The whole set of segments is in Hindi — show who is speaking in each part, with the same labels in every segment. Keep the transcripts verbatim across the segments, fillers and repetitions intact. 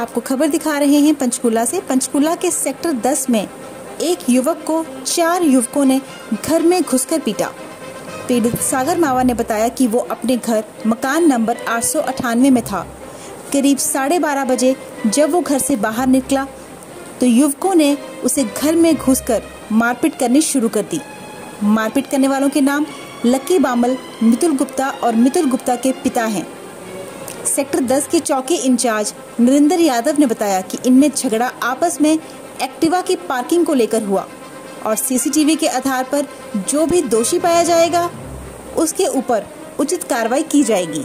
Speaker 1: आपको खबर दिखा रहे हैं पंचकुला से। पंचकुला के सेक्टर दस में एक युवक को चार युवकों ने घर में घुसकर पीटा। पीड़ित सागर मावा ने बताया कि वो अपने घर मकान नंबर आठ सौ अठानवे में था। करीब साढ़े बारह बजे जब वो घर से बाहर निकला तो युवकों ने उसे घर में घुसकर मारपीट करनी शुरू कर दी। मारपीट करने वालों के नाम लक्की बामल, मितुल गुप्ता और मितुल गुप्ता के पिता हैं। सेक्टर दस के चौकी इंचार्ज नरेंद्र यादव ने बताया कि इनमें झगड़ा आपस में एक्टिवा की पार्किंग को लेकर हुआ और सीसीटीवी के आधार पर जो भी दोषी पाया जाएगा उसके ऊपर उचित कार्रवाई की जाएगी।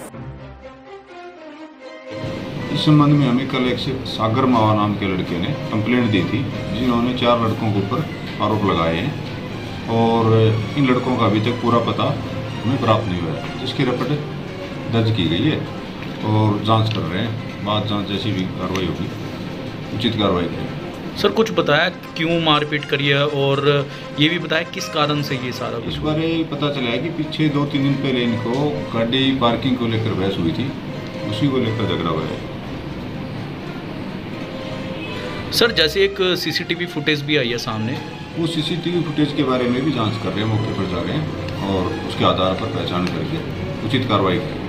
Speaker 2: इस संबंध में हमें कल एक सागर मावा नाम के लड़के ने कंप्लेंट दी थी, जिन्होंने चार लड़कों के ऊपर आरोप लगाए हैं और इन लड़कों का अभी तक पूरा पता हमें प्राप्त नहीं हुआ है, जिसकी रिपोर्ट दर्ज की गई है और जांच कर रहे हैं। बाद जांच जैसी भी कार्रवाई होगी उचित कार्रवाई करेंगे।
Speaker 3: सर कुछ बताया क्यों मारपीट करी है और ये भी बताया किस कारण से ये सारा कुछ?
Speaker 2: इस बारे पता चला है कि पीछे दो तीन दिन पहले इनको गाड़ी पार्किंग को लेकर बहस हुई थी, उसी को लेकर झगड़ा हुआ है।
Speaker 3: सर जैसे एक सीसीटीवी फुटेज भी आई है सामने,
Speaker 2: वो सीसीटीवी फुटेज के बारे में भी जांच कर रहे हैं, मौके पर जा रहे हैं और उसके आधार पर पहचान करके उचित कार्रवाई करेंगे।